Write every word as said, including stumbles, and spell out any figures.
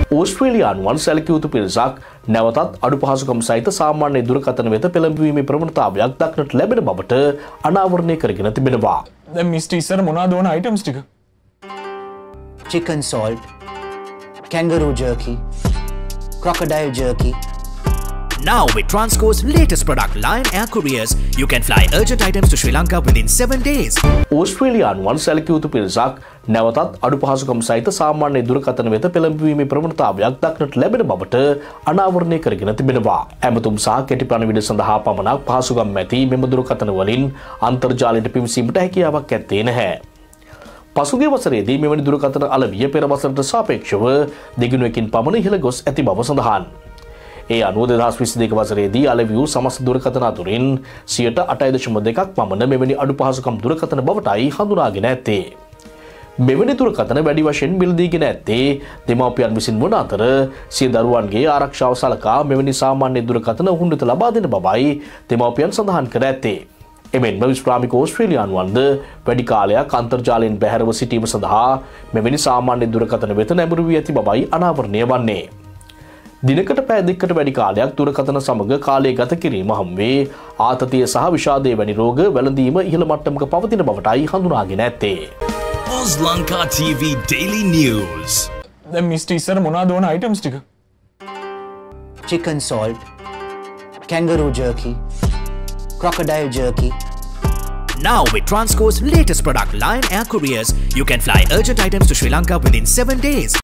ඕස්ට්‍රේලියානුවන් සැලකිය යුතු පිරිසක් නැවතත් අඩු පහසුකම් සහිත සාමාන්‍ය දුරකථන වෙත පෙළඹවීමේ ප්‍රවණතාවයක් දක්නට ලැබෙන බවට අනාවරණය කරගෙන තිබෙනවා. දැන් මිස්ටර් ඉස්සර මොනවද ඕන අයිටම්ස් ටික? Chicken salt, kangaroo jerky, crocodile jerky. Now with Transco's latest product line Air Couriers, you can fly urgent items to Sri Lanka within seven days. ඕස්ට්‍රේලියානුවන් සැලකිය යුතු පිරිසක් නැවතත් අඩු පහසුකම් සහිත සාමාන්‍ය දුරකථන වෙත පෙළඹවීමේ ප්‍රවණතාවයක් දක්නට ලැබෙන බවට අනාවරණය කරගෙන තිබෙනවා. ඇමතුම් සහ කෙටි ප්‍රණවිඩ සඳහා පමණක් පහසුකම් ඇති මෙම දුරකථන වලින් අන්තර්ජාලයට පිවිසීමට හැකියාවක් ඇත්තේ නැහැ. පසුගිය වසරේදී මෙවැනි දුරකථන අලවිය පෙර වසරට සාපේක්ෂව දෙගුණයකින් පමණ ඉහළ ගොස් ඇති බව සඳහන්. ඒ අනුව දෙදහස් විසි දෙක වසරේදී අලෙවි වූ සමස්ත දුරකථන අතුරින් සියයට අටයි දශම දෙකක් පමණ මෙවැනි අඩු පහසුකම් දුරකථන බවටයි හඳුනාගෙන ඇත්තේ. මෙවැනි දුරකථන වැඩි වශයෙන් මිලදීගෙන ඇත්තේ දෙමාපියන් විසින් වන අතර සිය දරුවන්ගේ ආරක්ෂාව සලකා මෙවැනි සාමාන්‍ය දුරකථන ඔවුන් වෙත ලබා දෙන බවයි දෙමාපියන් සඳහන් කර ඇත්තේ. එමෙන්ම විශ්‍රාමික ඕස්ට්‍රේලියානුවන්ද වැඩි කාලයක් අන්තර්ජාලයෙන් බැහැරව සිටීම සඳහා මෙවැනි සාමාන්‍ය දුරකථන වෙත නැඹුරු වී ඇති බවයි අනාවරණය වන්නේ. දිනකට පැය දෙකකට වැඩි කාලයක් දුරකථන සමග කාලය ගත කිරීම හමුවේ ආතතිය සහ විෂාදය වැනි රෝග වැළඳීම ඉහළ මට්ටමක පවතින බවටයි හඳුනාගෙන ඇත්තේ. Oz Lanka T V Daily News. දැන් මිස්ටර් ඉස්සර මොනවද ඕන අයිටම්ස් ටික? Chicken salt, kangaroo jerky, crocodile jerky. Now with Transco's latest product line Air Couriers, you can fly urgent items to Sri Lanka within seven days.